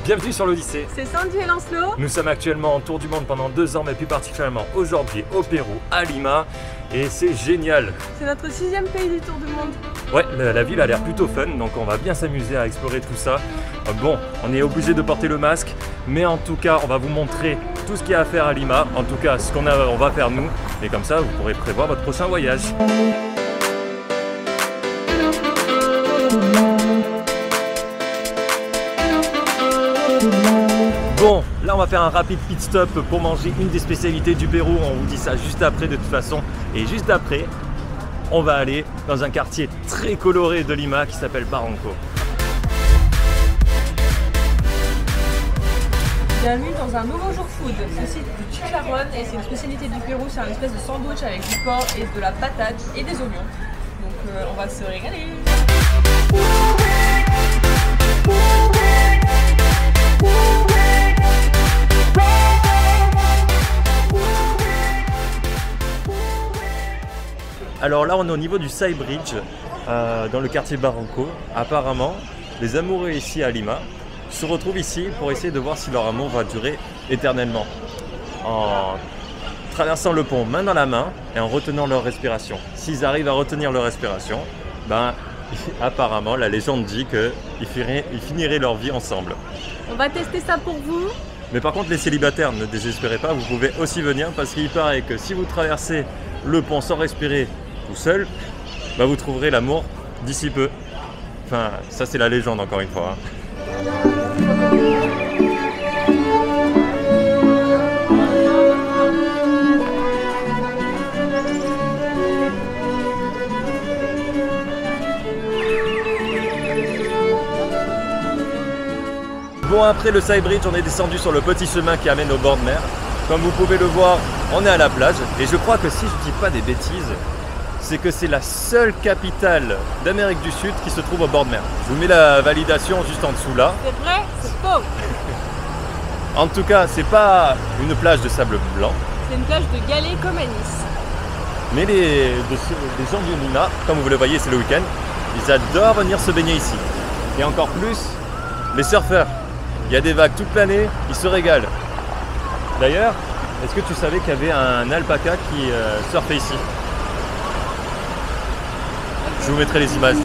Bienvenue sur l'Odyssée. C'est Sandy et Lancelot. Nous sommes actuellement en tour du monde pendant 2 ans, mais plus particulièrement aujourd'hui au Pérou, à Lima. Et c'est génial. C'est notre 6e pays du tour du monde. Ouais, la ville a l'air plutôt fun, donc on va bien s'amuser à explorer tout ça. Bon, on est obligé de porter le masque, mais en tout cas, on va vous montrer tout ce qu'il y a à faire à Lima. En tout cas, ce qu'on va faire nous. Et comme ça, vous pourrez prévoir votre prochain voyage. Bon, là on va faire un rapide pit stop pour manger une des spécialités du Pérou. On vous dit ça juste après de toute façon. Et juste après, on va aller dans un quartier très coloré de Lima qui s'appelle Barranco. Bienvenue dans un nouveau jour food. C'est site du chicharrón et c'est une spécialité du Pérou. C'est un espèce de sandwich avec du porc et de la patate et des oignons. Donc on va se régaler. Alors là on est au niveau du Side Bridge dans le quartier Barranco. Apparemment les amoureux ici à Lima se retrouvent ici pour essayer de voir si leur amour va durer éternellement en traversant le pont main dans la main et en retenant leur respiration. S'ils arrivent à retenir leur respiration, ben apparemment la légende dit qu'ils finiraient leur vie ensemble. On va tester ça pour vous. Mais par contre les célibataires, ne désespérez pas, vous pouvez aussi venir parce qu'il paraît que si vous traversez le pont sans respirer tout seul, bah vous trouverez l'amour d'ici peu. Enfin, ça c'est la légende encore une fois. Bon, après le Side Bridge, on est descendu sur le petit chemin qui amène au bord de mer. Comme vous pouvez le voir, on est à la plage. Et je crois que si je dis pas des bêtises, c'est que c'est la seule capitale d'Amérique du Sud qui se trouve au bord de mer. Je vous mets la validation juste en dessous là. C'est vrai, c'est faux. En tout cas, c'est pas une plage de sable blanc. C'est une plage de galets comme à Nice. Mais les gens du Lima, comme vous le voyez, c'est le week-end, ils adorent venir se baigner ici. Et encore plus, les surfeurs. Il y a des vagues toute l'année, ils se régalent. D'ailleurs, est-ce que tu savais qu'il y avait un alpaca qui surfait ici? Je vous mettrai les images.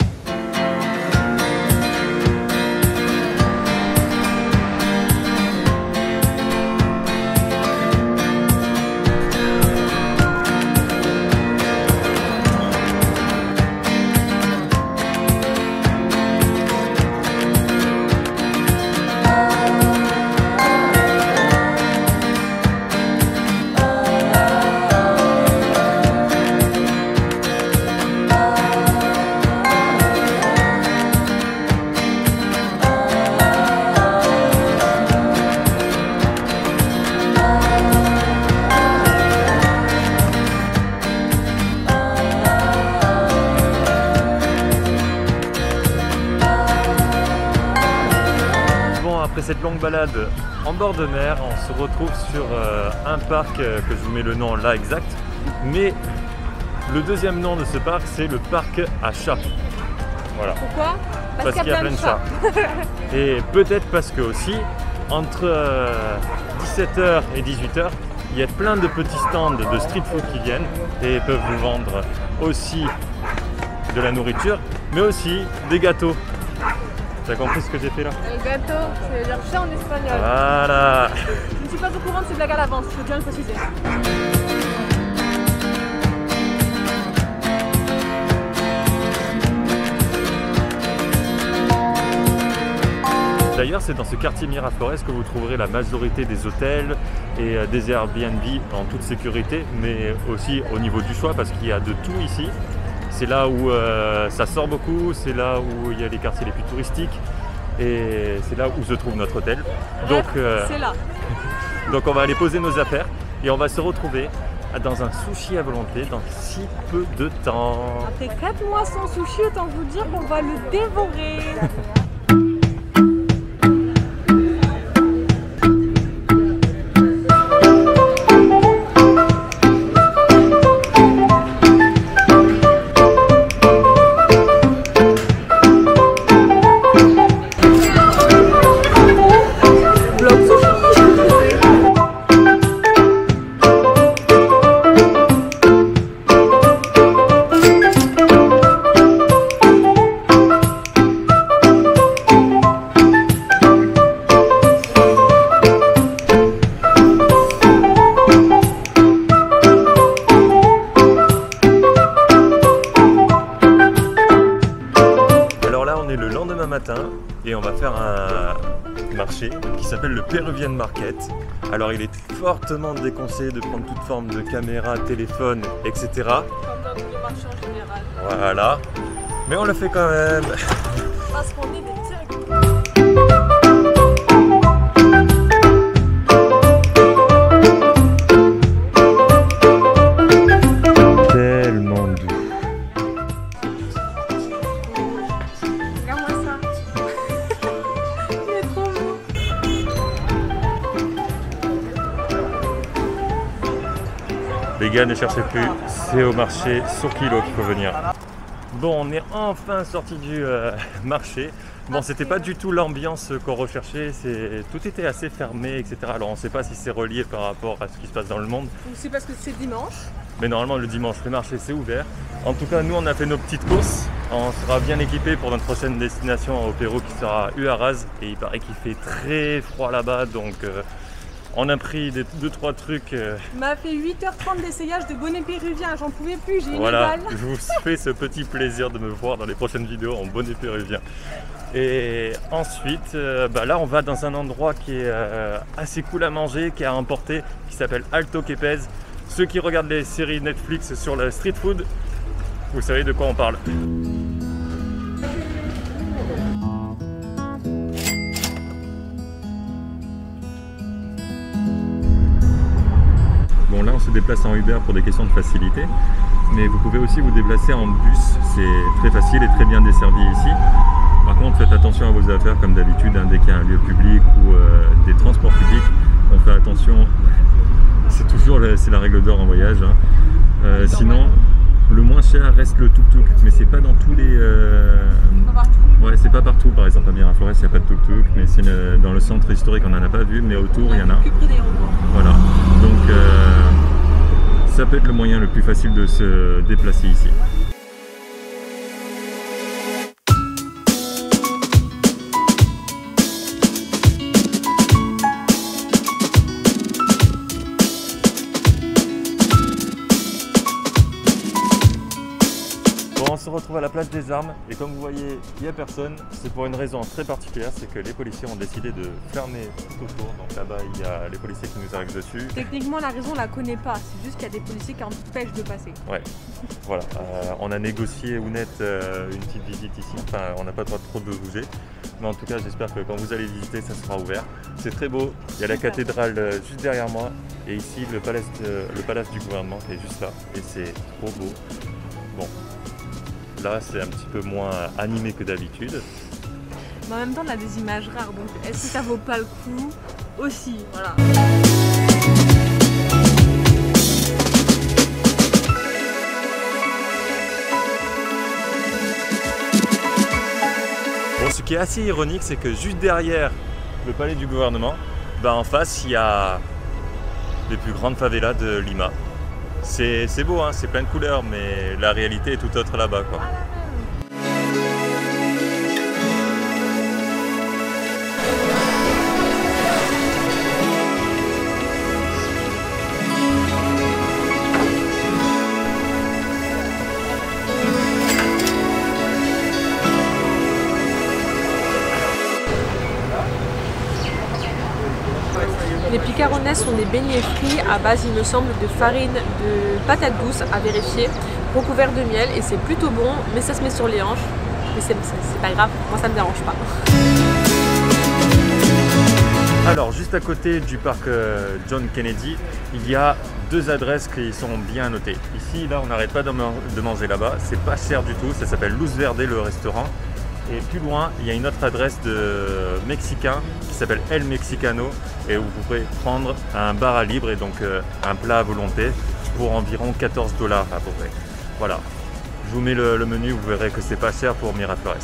Après cette longue balade en bord de mer, on se retrouve sur un parc que je vous mets le nom là exact. Mais le deuxième nom de ce parc, c'est le parc à chats. Voilà. Pourquoi? Parce qu'il y a plein de chats. Et peut-être parce que aussi, entre 17h et 18h, il y a plein de petits stands de street food qui viennent et peuvent vous vendre aussi de la nourriture, mais aussi des gâteaux. T'as compris ce que j'ai fait là? Le gâteau, ça veut dire chat en espagnol. Voilà. Je ne suis pas au courant de ces blagues à l'avance, il faut bien le préciser. D'ailleurs, c'est dans ce quartier Miraflores que vous trouverez la majorité des hôtels et des Airbnb en toute sécurité, mais aussi au niveau du choix parce qu'il y a de tout ici. C'est là où ça sort beaucoup, c'est là où il y a les quartiers les plus touristiques et c'est là où se trouve notre hôtel. Bref, c'est là. Donc on va aller poser nos affaires et on va se retrouver dans un sushi à volonté dans si peu de temps. Après 4 mois sans sushi, autant vous dire qu'on va le dévorer. matin et on va faire un marché qui s'appelle le Peruvian Market. Alors il est fortement déconseillé de prendre toute forme de caméra, téléphone, etc. Comme dans tous les marchés en général. Voilà. Mais on le fait quand même. Parce qu'on est des directeurs. Tellement doux. Regarde-moi ça. Il est trop beau. Les gars, ne cherchez plus, c'est au marché sur Kilo qu'il faut venir. Bon, on est enfin sorti du marché. Bon, c'était pas du tout l'ambiance qu'on recherchait, tout était assez fermé, etc. Alors on ne sait pas si c'est relié par rapport à ce qui se passe dans le monde. Ou c'est parce que c'est dimanche. Mais normalement le dimanche, le marché c'est ouvert. En tout cas, nous on a fait nos petites courses. On sera bien équipés pour notre prochaine destination au Pérou qui sera Huaraz. Et il paraît qu'il fait très froid là-bas, donc on a pris 2-3 trucs. M'a fait 8h30 d'essayage de bonnet péruvien, j'en pouvais plus, j'ai une Voilà, balle. je vous fais ce petit plaisir de me voir dans les prochaines vidéos en bonnet péruvien. Et ensuite, là on va dans un endroit qui est assez cool à manger, qui est à emporter, qui s'appelle Alto Quepez. Ceux qui regardent les séries Netflix sur le street food, vous savez de quoi on parle. Bon, là on se déplace en Uber pour des questions de facilité, mais vous pouvez aussi vous déplacer en bus, c'est très facile et très bien desservi ici. Par contre, faites attention à vos affaires comme d'habitude, dès qu'il y a un lieu public ou des transports publics, on fait attention, c'est toujours la règle d'or en voyage. Sinon, le moins cher reste le tuk-tuk, mais c'est pas dans tous les... Pas partout. Ouais, c'est pas partout, par exemple à Miraflores il n'y a pas de tuk-tuk, mais dans le centre historique on n'en a pas vu, mais autour il y en a. Que près d'aéroport. Voilà, donc ça peut être le moyen le plus facile de se déplacer ici. On se retrouve à la place des armes et comme vous voyez, il n'y a personne. C'est pour une raison très particulière, c'est que les policiers ont décidé de fermer tout autour. Donc là-bas, il y a les policiers qui nous arrivent dessus. Techniquement, la raison, on la connaît pas. C'est juste qu'il y a des policiers qui empêchent de passer. Ouais, voilà. On a négocié ou net une petite visite ici. Enfin, on n'a pas le droit de trop de bouger. Mais en tout cas, j'espère que quand vous allez visiter, ça sera ouvert. C'est très beau. Il y a la cathédrale juste derrière moi. Et ici, le palace du gouvernement qui est juste là. Et c'est trop beau. Bon. Là, c'est un petit peu moins animé que d'habitude. Mais en même temps, on a des images rares, donc est-ce que ça vaut pas le coup aussi, voilà. Bon, ce qui est assez ironique, c'est que juste derrière le palais du gouvernement, en face, il y a les plus grandes favelas de Lima. C'est beau, hein, c'est plein de couleurs, mais la réalité est tout autre là-bas, quoi. Les picarones sont des beignets frits à base, il me semble, de farine de patates douces à vérifier, recouverts de miel et c'est plutôt bon, mais ça se met sur les hanches. Mais c'est pas grave, moi ça me dérange pas. Alors, juste à côté du parc John Kennedy, il y a 2 adresses qui sont bien notées. Ici, là, on n'arrête pas de manger là-bas, c'est pas cher du tout, ça s'appelle Luz Verde le restaurant. Et plus loin, il y a une autre adresse de Mexicain qui s'appelle El Mexicano et où vous pouvez prendre un bar à libre et donc un plat à volonté pour environ 14 $ à peu près. Voilà, je vous mets le menu, vous verrez que c'est pas cher pour Miraflores.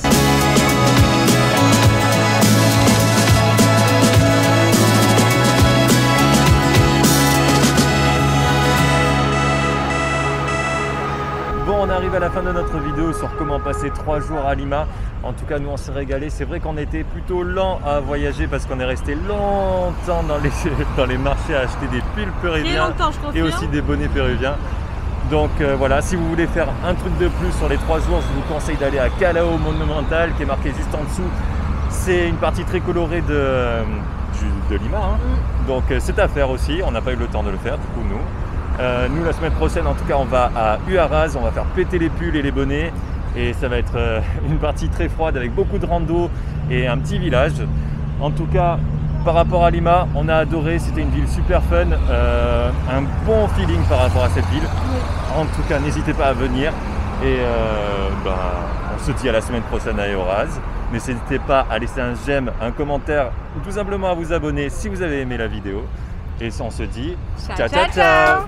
Bon, on arrive à la fin de notre vidéo sur comment passer 3 jours à Lima. En tout cas, nous on s'est régalé. C'est vrai qu'on était plutôt lent à voyager parce qu'on est resté longtemps dans les marchés à acheter des pulls péruviens et aussi des bonnets péruviens. Donc voilà, si vous voulez faire un truc de plus sur les 3 jours, je vous conseille d'aller à Callao Monumental qui est marqué juste en dessous. C'est une partie très colorée de Lima, hein. Donc c'est à faire aussi, on n'a pas eu le temps de le faire du coup nous. Nous la semaine prochaine en tout cas on va à Huaraz, on va faire péter les pulls et les bonnets et ça va être une partie très froide avec beaucoup de rando et un petit village. En tout cas par rapport à Lima, on a adoré, c'était une ville super fun, un bon feeling par rapport à cette ville. En tout cas n'hésitez pas à venir et on se dit à la semaine prochaine à Huaraz. N'hésitez pas à laisser un j'aime, un commentaire ou tout simplement à vous abonner si vous avez aimé la vidéo. Et on se dit ciao ciao ciao.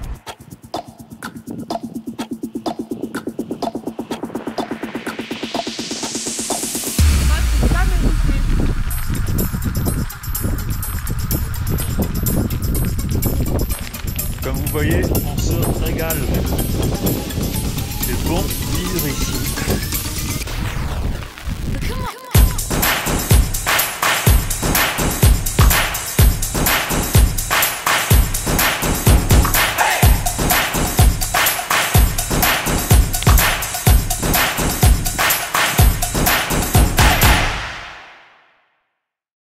Comme vous voyez, on se régale. C'est bon vivre ici.